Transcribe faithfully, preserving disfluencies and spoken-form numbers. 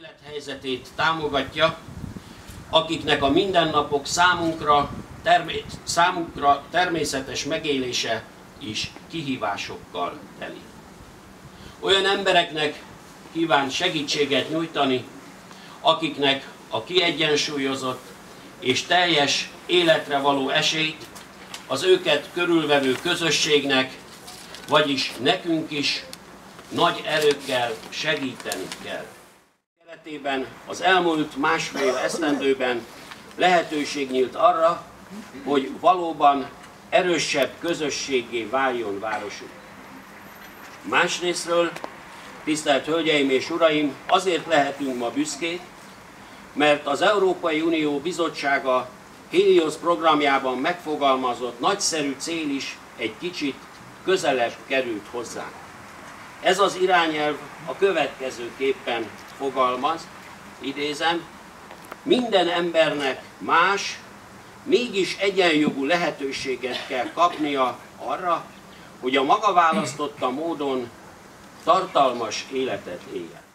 élethelyzetét támogatja, akiknek a mindennapok számunkra, termé számunkra természetes megélése is kihívásokkal teli. Olyan embereknek kíván segítséget nyújtani, akiknek a kiegyensúlyozott és teljes életre való esélyt az őket körülvevő közösségnek, vagyis nekünk is nagy erőkkel segíteni kell. Keretében az elmúlt másfél esztendőben lehetőség nyílt arra, hogy valóban erősebb közösséggé váljon városunk. Másrésztről, tisztelt Hölgyeim és Uraim, azért lehetünk ma büszkék, mert az Európai Unió Bizottsága Helios programjában megfogalmazott nagyszerű cél is egy kicsit közelebb került hozzánk. Ez az irányelv a következőképpen fogalmaz, idézem, minden embernek más, mégis egyenjogú lehetőséget kell kapnia arra, hogy a maga választotta módon tartalmas életet éljen.